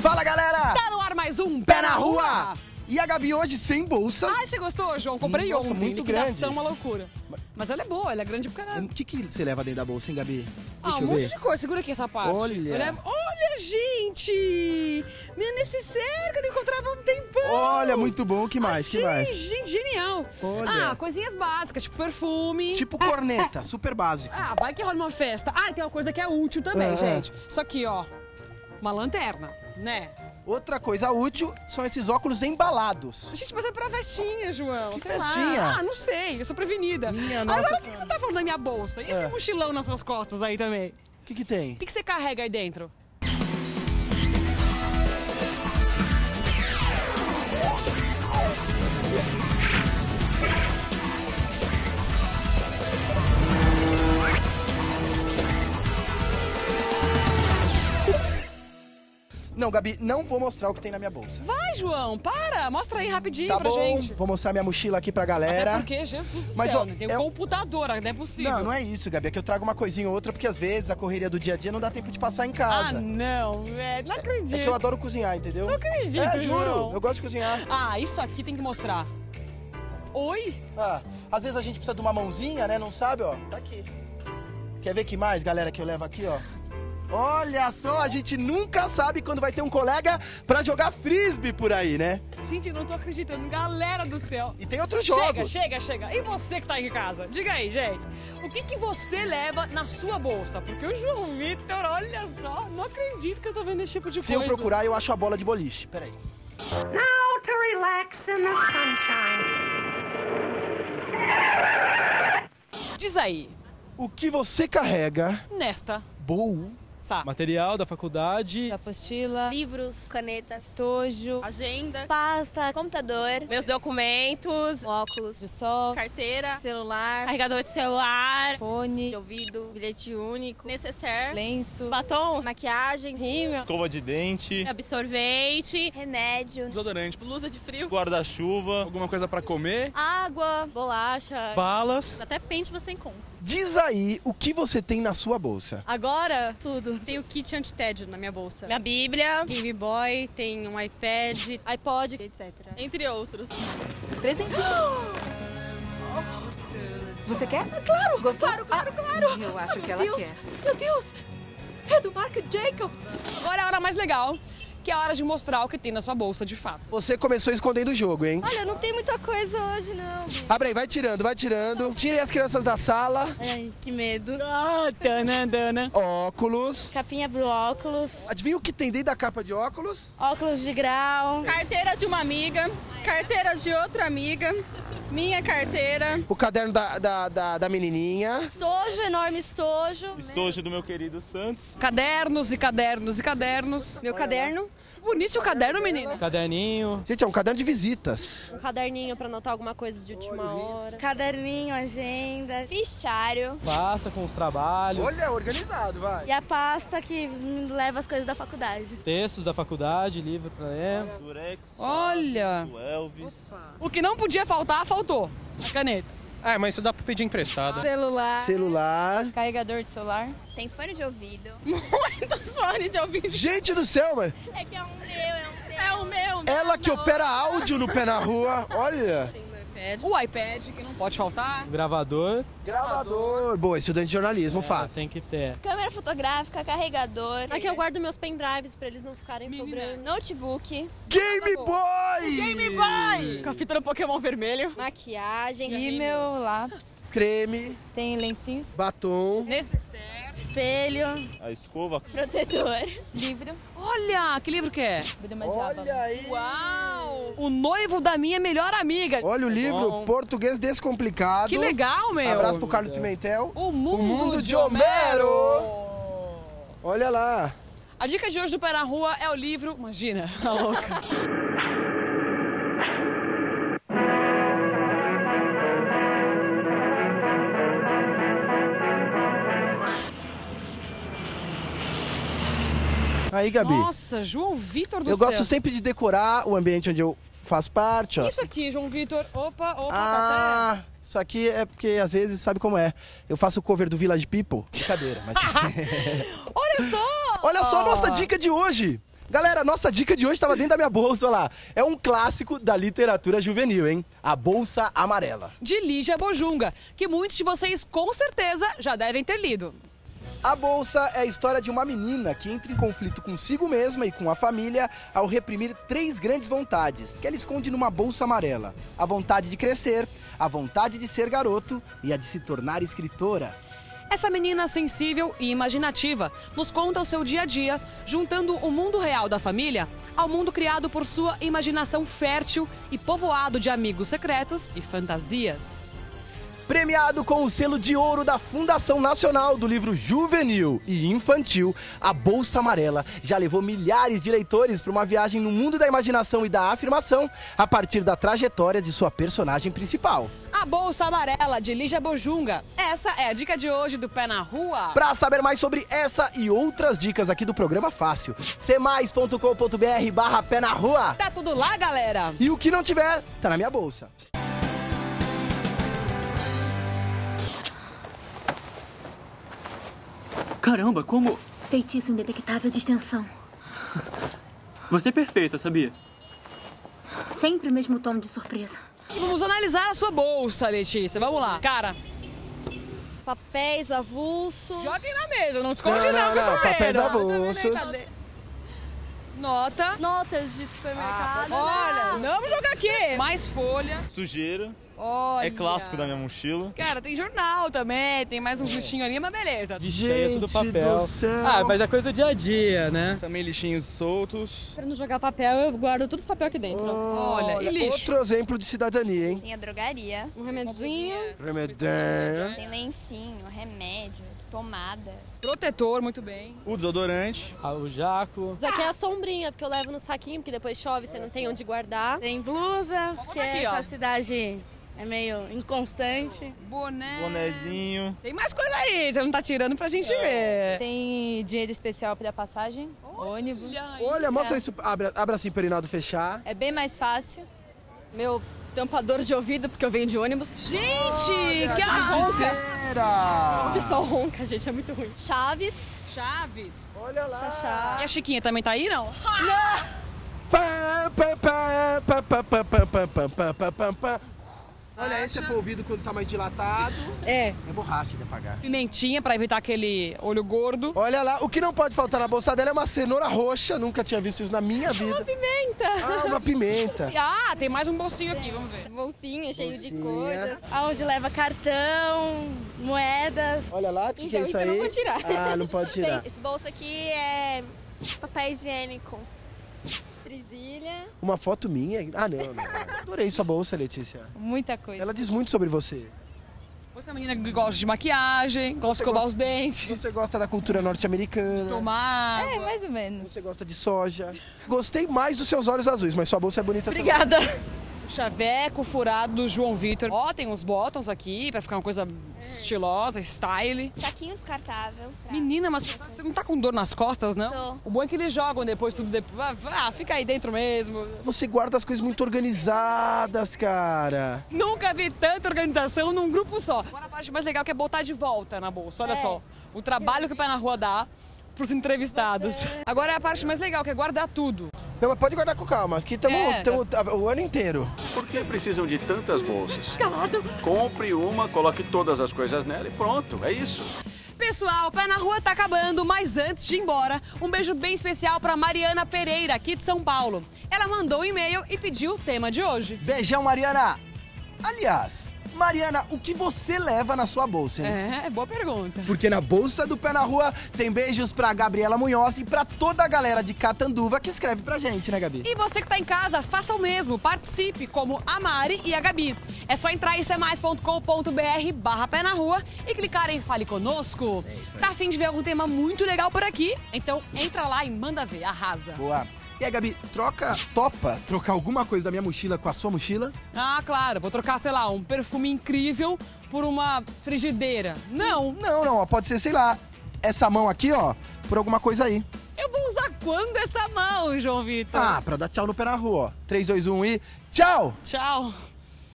Fala, galera! Tá no ar mais um Pé na Rua! E a Gabi hoje sem bolsa. Ai, você gostou, João? Comprei Nossa, ontem. muito Liquidação, grande. uma loucura. Mas ela é boa, ela é grande pra caralho. O que você leva dentro da bolsa, hein, Gabi? Deixa Um eu monte ver. de cor. Segura aqui essa parte. Olha. Olha, gente! Minha necessaire que eu não encontrava há um tempão. Olha, muito bom. O que mais? Achei, que mais? gente, genial. Olha. Ah, coisinhas básicas, tipo perfume. Tipo corneta, super básico. Ah, vai que rola uma festa. Ah, e tem uma coisa que é útil também, gente. Isso aqui, ó. Uma lanterna, né? Outra coisa útil são esses óculos embalados. Gente, mas é pra festinha, João. Que sei festinha? Lá. Ah, não sei, eu sou prevenida. Minha nossa Agora, o que senhora. você tá falando da minha bolsa? E esse mochilão nas suas costas aí também? O que tem? O que você carrega aí dentro? Não, Gabi, não vou mostrar o que tem na minha bolsa. Vai, João, para! Mostra aí rapidinho Tá pra bom, gente. vou mostrar minha mochila aqui pra galera. Até porque, Jesus do Mas, céu, ó, né? Tem é- um computador, não é possível. Não, não é isso, Gabi. É que eu trago uma coisinha ou outra, porque às vezes a correria do dia a dia não dá tempo de passar em Ah, casa. não, velho, não acredito. É que eu adoro cozinhar, entendeu? Não acredito, É, juro. João. Eu gosto de cozinhar. Ah, isso aqui tem que mostrar. Oi? Ah, às vezes a gente precisa de uma mãozinha, né? Não sabe, ó. Tá aqui. Quer ver que mais, galera, que eu levo aqui, ó? Olha só, a gente nunca sabe quando vai ter um colega pra jogar frisbee por aí, né? Gente, eu não tô acreditando. Galera do céu. E tem outros jogos. Chega. E você que tá aí em casa? Diga aí, gente. O que você leva na sua bolsa? Porque o João Vitor, olha só, não acredito que eu tô vendo esse tipo de Se coisa. eu procurar, eu acho a bola de boliche. Peraí. Now to relax in the sunshine. Diz aí, O que você carrega? nesta Bolsa. Material da faculdade. Apostila, Livros, canetas, estojo, agenda, pasta, computador, Meus documentos, óculos, de sol, carteira, celular, carregador de celular, fone, de ouvido, bilhete único, necessaire, lenço, batom, maquiagem, rímel, Escova de dente. absorvente, remédio, Desodorante. blusa de frio, Guarda-chuva. Alguma coisa pra comer. água, bolacha. Balas. até pente você encontra. Diz aí o que você tem na sua bolsa. Agora, tudo. Tem o kit anti-tédio na minha bolsa. minha bíblia, Game Boy, tem um iPad, iPod, etc. Entre outros. Presentinho. Você quer? Claro, gostou? Claro. Eu acho que ela quer. Meu Deus! É do Marc Jacobs! Agora é a hora mais legal, que é a hora de mostrar o que tem na sua bolsa de fato. Você começou escondendo o jogo, hein? Olha, não tem muita coisa hoje, não. Abre aí, vai tirando. Tirem as crianças da sala. Ai, que medo. Ah, Dana. Óculos. Capinha pro óculos, Adivinha o que tem dentro da capa de óculos? óculos de grau, Carteira de uma amiga, carteira de outra amiga, minha carteira, O caderno da menininha. estojo, enorme estojo. Estojo do meu querido Santos. Cadernos e cadernos e cadernos. Meu caderno, Bonito o caderno, menina. Caderninho. Gente, é um caderno de visitas. um caderninho pra anotar alguma coisa de última hora. Caderninho, agenda. fichário, Pasta com os trabalhos. Olha, organizado, vai. E a pasta que leva as coisas da faculdade. Textos da faculdade, livro pra ler. Durex. Olha. Do Elvis. O que não podia faltar, faltou. A caneta. Ah, mas isso dá pra pedir emprestado. Celular. Carregador de celular. tem fone de ouvido. muitos fones de ouvido. Gente do céu, mano. É que é um meu, É o meu. Ela que opera áudio no Pé na Rua. Olha. O iPad, que não pode faltar. Gravador. Gravador. Boa, estudante de jornalismo, fácil. Tem que ter. Câmera fotográfica, carregador, Aqui eu guardo meus pendrives pra eles não ficarem sobrando. notebook, Game Boy! Game Boy! Com a fita do Pokémon vermelho. Maquiagem, rímel, lápis. Creme, Tem lencinhos, batom. Necessaire. espelho, A escova. protetor, livro, Olha, que livro que é? vida mais diabo. Olha aí. Uau! O noivo da minha melhor amiga. Olha o livro bom. Português Descomplicado. Que legal, meu. Abraço pro Carlos Pimentel. O mundo, Mundo de Homero. Olha lá. A dica de hoje do Pé na Rua é o livro... Imagina, a louca. Aí, Gabi. Nossa, João Vitor do Eu céu. gosto sempre de decorar o ambiente onde eu faço parte, ó. Isso aqui, João Vitor. Opa, tá Ah, isso aqui é porque às vezes sabe como é. Eu faço o cover do Village People. Brincadeira, mas... até. Olha só! Olha só a nossa dica de hoje. Galera, nossa dica de hoje estava dentro da minha bolsa, olha lá. É um clássico da literatura juvenil, hein? A Bolsa Amarela. De Lígia Bojunga, que muitos de vocês com certeza já devem ter lido. A Bolsa é a história de uma menina que entra em conflito consigo mesma e com a família ao reprimir 3 grandes vontades, que ela esconde numa bolsa amarela. A vontade de crescer, a vontade de ser garoto e a de se tornar escritora. Essa menina sensível e imaginativa nos conta o seu dia a dia, juntando o mundo real da família ao mundo criado por sua imaginação fértil e povoado de amigos secretos e fantasias. Premiado com o selo de ouro da Fundação Nacional do Livro Juvenil e Infantil, a Bolsa Amarela já levou milhares de leitores para uma viagem no mundo da imaginação e da afirmação a partir da trajetória de sua personagem principal. A Bolsa Amarela, de Lígia Bojunga. Essa é a dica de hoje do Pé na Rua. Para saber mais sobre essa e outras dicas aqui do programa Fácil, cmais.com.br/pé na rua. Tá tudo lá, galera? E o que não tiver, tá na minha bolsa. Caramba, como... Feitiço indetectável de extensão. Você é perfeita, sabia? Sempre o mesmo tom de surpresa. E vamos analisar a sua bolsa, Letícia. Vamos lá. Cara, Papéis avulsos. joguem na mesa, não esconde Não, companheiro. papéis avulsos. Cadê? Nota. Notas de supermercado. Olha, não vamos jogar aqui. Mais folha. Sujeira. Olha. É clássico da minha mochila. Cara, tem jornal também, tem mais uns lixinhos ali, mas beleza. Gente do papel. do céu. Ah, mas é coisa do dia a dia, né? Também lixinhos soltos. Pra não jogar papel, eu guardo todos os papéis aqui dentro. Olha, e lixo? Outro exemplo de cidadania, hein? Tem a drogaria, Um remedinho. Remedinho. tem lencinho, remédio, tomada. Protetor, muito bem. O desodorante. O jaco. Isso aqui é a sombrinha, porque eu levo no saquinho, porque depois chove, você não tem onde guardar. Tem blusa, porque aqui, ó. essa cidade é meio inconstante. Boné. Bonezinho. Tem mais coisa aí, você não tá tirando pra gente ver. Tem dinheiro especial pra passagem, ônibus. Olha, mostra isso. Abra assim para o Rinaldo fechar. É bem mais fácil. Meu tampador de ouvido, porque eu venho de ônibus. Gente, que arronca. O pessoal ronca, gente, é muito ruim. Chaves. Chaves. Olha lá. E a Chiquinha também tá aí, não? Pá, pá, pá, pá, pá, pá, pá, pá, pá, pá, pá, pá, pá. Olha, esse é pro ouvido quando tá mais dilatado. É. É borracha de apagar. Pimentinha pra evitar aquele olho gordo. Olha lá, o que não pode faltar na bolsa dela é uma cenoura roxa. Nunca tinha visto isso na minha vida. Uma pimenta. Ah, uma pimenta. Ah, tem mais um bolsinho aqui, vamos ver. Bolsinha cheio de Bolsinha. coisas. Aonde leva cartão, moedas. Olha lá, o que é Então, isso isso eu aí? não vou tirar. Ah, não pode tirar. Esse bolso aqui é papel higiênico. Presilha. Uma foto minha? Ah, não. Adorei sua bolsa, Letícia. Muita coisa. Ela diz muito sobre você. Você é uma menina que gosta de maquiagem, gosta de escovar os dentes, Você gosta da cultura norte-americana. tomar água. Mais ou menos. Você gosta de soja. Gostei mais dos seus olhos azuis, mas sua bolsa é bonita Obrigada. Chaveco furado do João Vitor. Ó, tem uns bottoms aqui pra ficar uma coisa estilosa, style. Saquinho descartável. Menina, mas você não tá com dor nas costas, não? Tô. O bom é que eles jogam depois tudo. Fica aí dentro mesmo. também. Você guarda as coisas muito organizadas, cara. Nunca vi tanta organização num grupo só. Agora a parte mais legal que é botar de volta na bolsa. Olha só, o trabalho que o Pé na Rua dá pros entrevistados. Agora é a parte mais legal, que é guardar tudo. Não, mas pode guardar com calma. Aqui estamos o ano inteiro. Por que precisam de tantas bolsas? Compre uma, coloque todas as coisas nela e pronto, é isso. Pessoal, o Pé na Rua tá acabando, mas antes de ir embora, um beijo bem especial pra Mariana Pereira, aqui de São Paulo. Ela mandou um e-mail e pediu o tema de hoje. Beijão, Mariana. Aliás, Mariana, o que você leva na sua bolsa, hein? É, boa pergunta. Porque na bolsa do Pé na Rua tem beijos pra Gabriela Munhoz e pra toda a galera de Catanduva que escreve pra gente, né, Gabi? E você que tá em casa, faça o mesmo, participe, como a Mari e a Gabi. É só entrar em cmais.com.br/pé na rua e clicar em Fale Conosco. Tá a fim de ver algum tema muito legal por aqui? Então entra lá e manda ver, arrasa. Boa. E aí, Gabi, topa trocar alguma coisa da minha mochila com a sua mochila? Ah, claro, vou trocar, sei lá, um perfume incrível por uma frigideira. Não. Não, ó, pode ser, sei lá, essa mão aqui, ó, por alguma coisa aí. Eu vou usar quando essa mão, João Vitor? Ah, pra dar tchau no Pé na Rua, ó. 3, 2, 1 e tchau! Tchau.